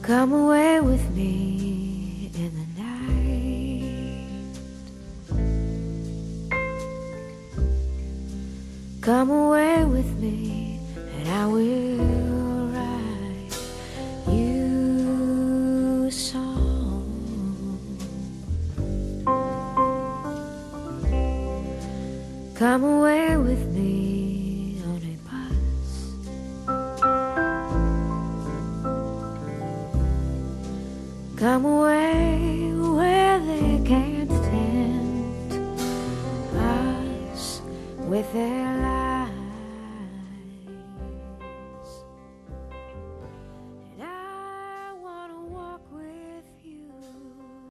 Come away with me in the night. Come away with me and I will write you a song. Come away with me on a bus. Come away